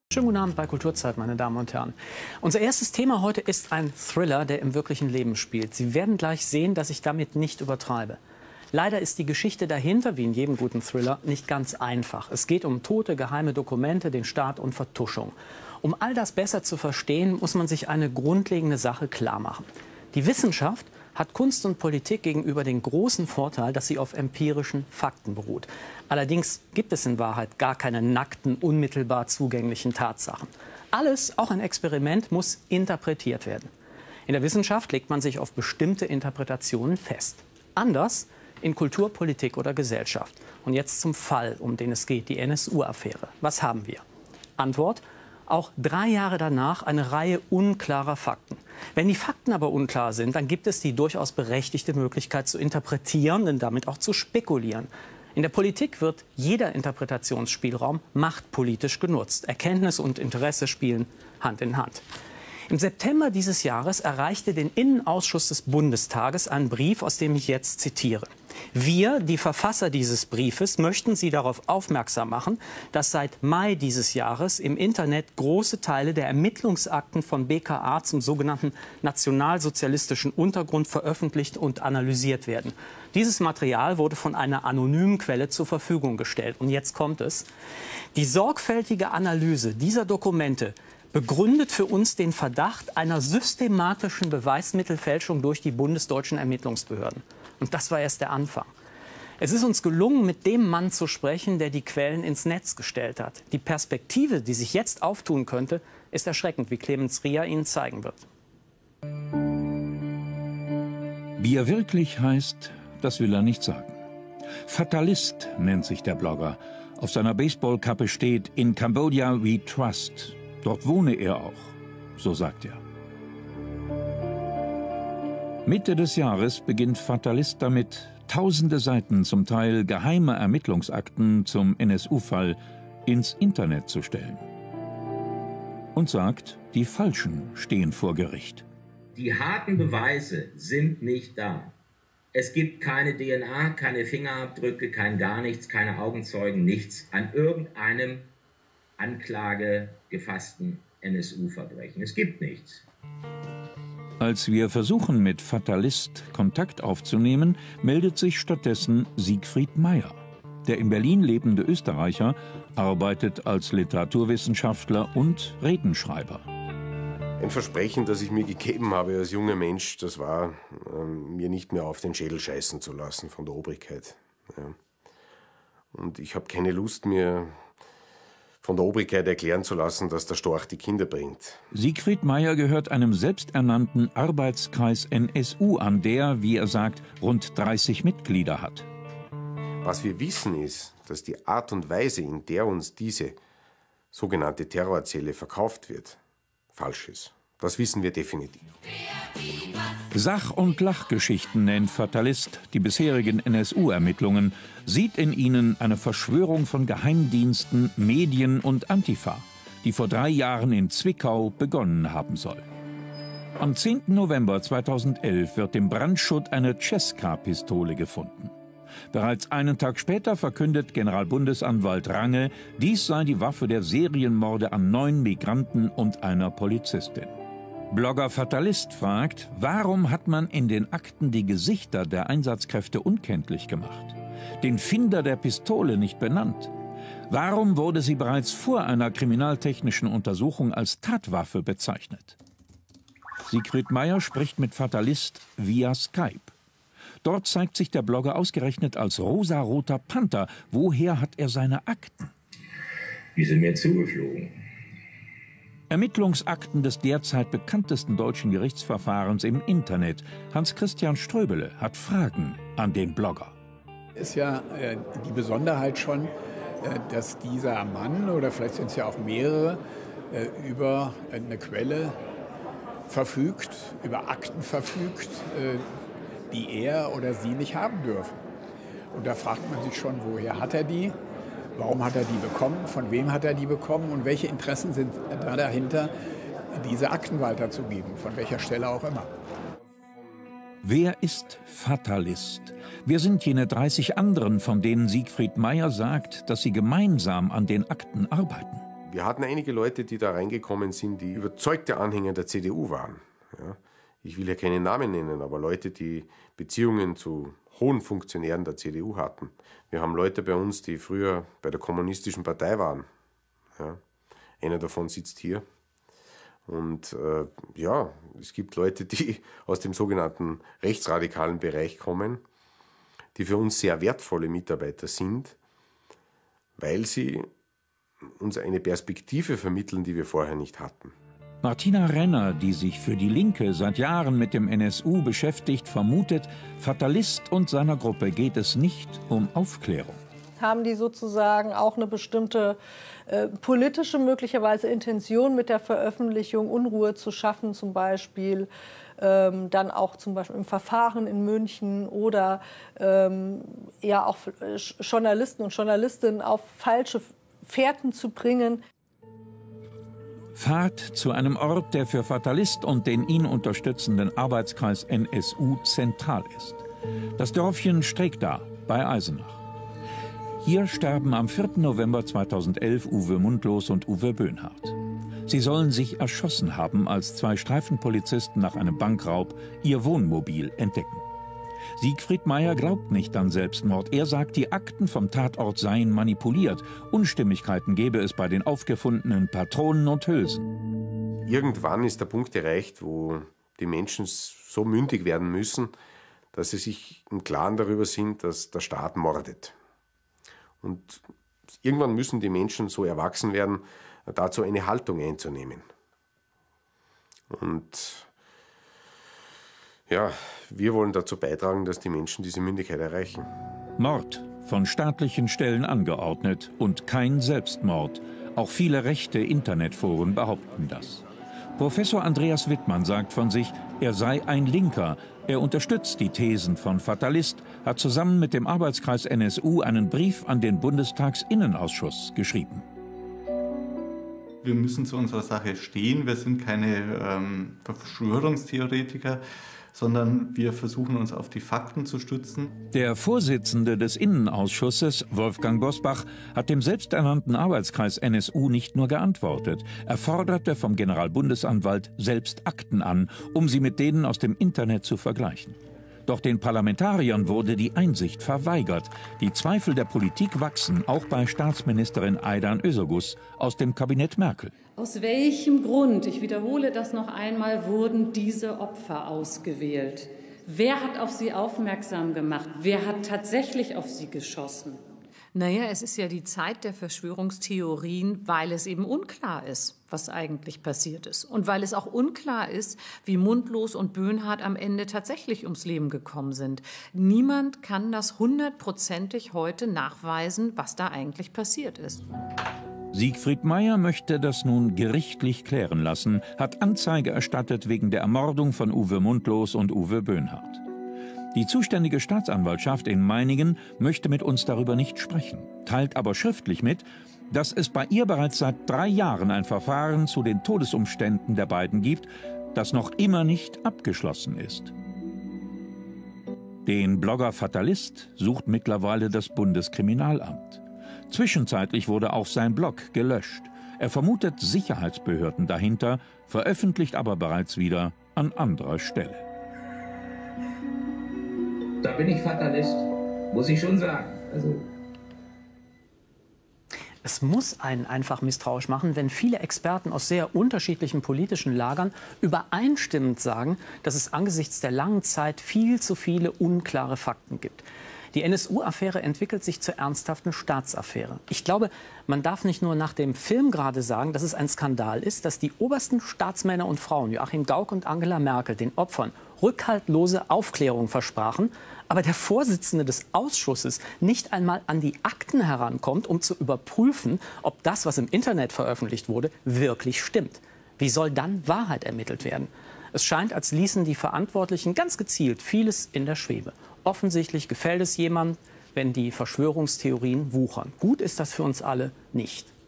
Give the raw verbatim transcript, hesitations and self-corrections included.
Schönen guten Abend bei Kulturzeit, meine Damen und Herren. Unser erstes Thema heute ist ein Thriller, der im wirklichen Leben spielt. Sie werden gleich sehen, dass ich damit nicht übertreibe. Leider ist die Geschichte dahinter, wie in jedem guten Thriller, nicht ganz einfach. Es geht um Tote, geheime Dokumente, den Staat und Vertuschung. Um all das besser zu verstehen, muss man sich eine grundlegende Sache klar machen. Die Wissenschaft hat Kunst und Politik gegenüber den großen Vorteil, dass sie auf empirischen Fakten beruht. Allerdings gibt es in Wahrheit gar keine nackten, unmittelbar zugänglichen Tatsachen. Alles, auch ein Experiment, muss interpretiert werden. In der Wissenschaft legt man sich auf bestimmte Interpretationen fest. Anders in Kultur, Politik oder Gesellschaft. Und jetzt zum Fall, um den es geht, die N S U-Affäre. Was haben wir? Antwort: Auch drei Jahre danach eine Reihe unklarer Fakten. Wenn die Fakten aber unklar sind, dann gibt es die durchaus berechtigte Möglichkeit zu interpretieren und damit auch zu spekulieren. In der Politik wird jeder Interpretationsspielraum machtpolitisch genutzt. Erkenntnis und Interesse spielen Hand in Hand. Im September dieses Jahres erreichte den Innenausschuss des Bundestages ein Brief, aus dem ich jetzt zitiere. Wir, die Verfasser dieses Briefes, möchten Sie darauf aufmerksam machen, dass seit Mai dieses Jahres im Internet große Teile der Ermittlungsakten von B K A zum sogenannten nationalsozialistischen Untergrund veröffentlicht und analysiert werden. Dieses Material wurde von einer anonymen Quelle zur Verfügung gestellt. Und jetzt kommt es. Die sorgfältige Analyse dieser Dokumente begründet für uns den Verdacht einer systematischen Beweismittelfälschung durch die bundesdeutschen Ermittlungsbehörden. Und das war erst der Anfang. Es ist uns gelungen, mit dem Mann zu sprechen, der die Quellen ins Netz gestellt hat. Die Perspektive, die sich jetzt auftun könnte, ist erschreckend, wie Clemens Ria Ihnen zeigen wird. Wie er wirklich heißt, das will er nicht sagen. Fatalist nennt sich der Blogger. Auf seiner Baseballkappe steht "In Cambodia we trust". Dort wohne er auch, so sagt er. Mitte des Jahres beginnt Fatalist damit, tausende Seiten, zum Teil geheime Ermittlungsakten zum N S U-Fall ins Internet zu stellen. Und sagt, die Falschen stehen vor Gericht. Die harten Beweise sind nicht da. Es gibt keine D N A, keine Fingerabdrücke, kein gar nichts, keine Augenzeugen, nichts an irgendeinem Anklage gefassten N S U-Verbrechen. Es gibt nichts. Als wir versuchen, mit Fatalist Kontakt aufzunehmen, meldet sich stattdessen Siegfried Meyer. Der in Berlin lebende Österreicher arbeitet als Literaturwissenschaftler und Redenschreiber. Ein Versprechen, das ich mir gegeben habe als junger Mensch, das war, ähm, mir nicht mehr auf den Schädel scheißen zu lassen von der Obrigkeit. Ja. Und ich habe keine Lust mehr, von der Obrigkeit erklären zu lassen, dass der Storch die Kinder bringt. Siegfried Meyer gehört einem selbsternannten Arbeitskreis N S U an, der, wie er sagt, rund dreißig Mitglieder hat. Was wir wissen ist, dass die Art und Weise, in der uns diese sogenannte Terrorzelle verkauft wird, falsch ist. Das wissen wir definitiv. Sach- und Lachgeschichten nennt Fatalist die bisherigen N S U-Ermittlungen, sieht in ihnen eine Verschwörung von Geheimdiensten, Medien und Antifa, die vor drei Jahren in Zwickau begonnen haben soll. Am zehnten November zweitausendelf wird im Brandschutt eine Cesca-Pistole gefunden. Bereits einen Tag später verkündet Generalbundesanwalt Range, dies sei die Waffe der Serienmorde an neun Migranten und einer Polizistin. Blogger Fatalist fragt, warum hat man in den Akten die Gesichter der Einsatzkräfte unkenntlich gemacht? Den Finder der Pistole nicht benannt? Warum wurde sie bereits vor einer kriminaltechnischen Untersuchung als Tatwaffe bezeichnet? Siegfried Meyer spricht mit Fatalist via Skype. Dort zeigt sich der Blogger ausgerechnet als rosaroter Panther. Woher hat er seine Akten? Die sind mir zugeflogen. Ermittlungsakten des derzeit bekanntesten deutschen Gerichtsverfahrens im Internet. Hans-Christian Ströbele hat Fragen an den Blogger. Ist ja äh, die Besonderheit schon, äh, dass dieser Mann, oder vielleicht sind es ja auch mehrere, äh, über eine Quelle verfügt, über Akten verfügt, äh, die er oder sie nicht haben dürfen. Und da fragt man sich schon, woher hat er die? Warum hat er die bekommen? Von wem hat er die bekommen? Und welche Interessen sind da dahinter, diese Akten weiterzugeben? Von welcher Stelle auch immer. Wer ist Fatalist? Wer sind jene dreißig anderen, von denen Siegfried Meyer sagt, dass sie gemeinsam an den Akten arbeiten? Wir hatten einige Leute, die da reingekommen sind, die überzeugte Anhänger der C D U waren. Ja. Ich will ja keinen Namen nennen, aber Leute, die Beziehungen zu hohen Funktionären der C D U hatten. Wir haben Leute bei uns, die früher bei der Kommunistischen Partei waren. Ja. Einer davon sitzt hier. Und äh, ja, es gibt Leute, die aus dem sogenannten rechtsradikalen Bereich kommen, die für uns sehr wertvolle Mitarbeiter sind, weil sie uns eine Perspektive vermitteln, die wir vorher nicht hatten. Martina Renner, die sich für die Linke seit Jahren mit dem N S U beschäftigt, vermutet, Fatalist und seiner Gruppe geht es nicht um Aufklärung. Haben die sozusagen auch eine bestimmte äh, politische, möglicherweise Intention mit der Veröffentlichung, Unruhe zu schaffen, zum Beispiel ähm, dann auch zum Beispiel im Verfahren in München oder ähm, ja auch Journalisten und Journalistinnen auf falsche Fährten zu bringen. Fahrt zu einem Ort, der für Fatalist und den ihn unterstützenden Arbeitskreis N S U zentral ist. Das Dörfchen Stregda bei Eisenach. Hier sterben am vierten November zweitausendelf Uwe Mundlos und Uwe Böhnhardt. Sie sollen sich erschossen haben, als zwei Streifenpolizisten nach einem Bankraub ihr Wohnmobil entdecken. Siegfried Meyer glaubt nicht an Selbstmord. Er sagt, die Akten vom Tatort seien manipuliert. Unstimmigkeiten gäbe es bei den aufgefundenen Patronen und Hülsen. Irgendwann ist der Punkt erreicht, wo die Menschen so mündig werden müssen, dass sie sich im Klaren darüber sind, dass der Staat mordet. Und irgendwann müssen die Menschen so erwachsen werden, dazu eine Haltung einzunehmen. Und ja, wir wollen dazu beitragen, dass die Menschen diese Mündigkeit erreichen. Mord, von staatlichen Stellen angeordnet und kein Selbstmord. Auch viele rechte Internetforen behaupten das. Professor Andreas Wittmann sagt von sich, er sei ein Linker. Er unterstützt die Thesen von Fatalist, hat zusammen mit dem Arbeitskreis N S U einen Brief an den Bundestagsinnenausschuss geschrieben. Wir müssen zu unserer Sache stehen. Wir sind keine ähm, Verschwörungstheoretiker, sondern wir versuchen uns auf die Fakten zu stützen. Der Vorsitzende des Innenausschusses, Wolfgang Bosbach, hat dem selbsternannten Arbeitskreis N S U nicht nur geantwortet. Er forderte vom Generalbundesanwalt selbst Akten an, um sie mit denen aus dem Internet zu vergleichen. Doch den Parlamentariern wurde die Einsicht verweigert. Die Zweifel der Politik wachsen, auch bei Staatsministerin Aydan Özergus aus dem Kabinett Merkel. Aus welchem Grund, ich wiederhole das noch einmal, wurden diese Opfer ausgewählt? Wer hat auf sie aufmerksam gemacht? Wer hat tatsächlich auf sie geschossen? Naja, es ist ja die Zeit der Verschwörungstheorien, weil es eben unklar ist, was eigentlich passiert ist. Und weil es auch unklar ist, wie Mundlos und Böhnhardt am Ende tatsächlich ums Leben gekommen sind. Niemand kann das hundertprozentig heute nachweisen, was da eigentlich passiert ist. Siegfried Meyer möchte das nun gerichtlich klären lassen, hat Anzeige erstattet wegen der Ermordung von Uwe Mundlos und Uwe Böhnhardt. Die zuständige Staatsanwaltschaft in Meiningen möchte mit uns darüber nicht sprechen, teilt aber schriftlich mit, dass es bei ihr bereits seit drei Jahren ein Verfahren zu den Todesumständen der beiden gibt, das noch immer nicht abgeschlossen ist. Den Blogger Fatalist sucht mittlerweile das Bundeskriminalamt. Zwischenzeitlich wurde auch sein Blog gelöscht. Er vermutet Sicherheitsbehörden dahinter, veröffentlicht aber bereits wieder an anderer Stelle. Da bin ich Fatalist, muss ich schon sagen. Also es muss einen einfach misstrauisch machen, wenn viele Experten aus sehr unterschiedlichen politischen Lagern übereinstimmend sagen, dass es angesichts der langen Zeit viel zu viele unklare Fakten gibt. Die N S U-Affäre entwickelt sich zur ernsthaften Staatsaffäre. Ich glaube, man darf nicht nur nach dem Film gerade sagen, dass es ein Skandal ist, dass die obersten Staatsmänner und Frauen, Joachim Gauck und Angela Merkel, den Opfern rückhaltlose Aufklärung versprachen, aber der Vorsitzende des Ausschusses nicht einmal an die Akten herankommt, um zu überprüfen, ob das, was im Internet veröffentlicht wurde, wirklich stimmt. Wie soll dann Wahrheit ermittelt werden? Es scheint, als ließen die Verantwortlichen ganz gezielt vieles in der Schwebe. Offensichtlich gefällt es jemandem, wenn die Verschwörungstheorien wuchern. Gut ist das für uns alle nicht.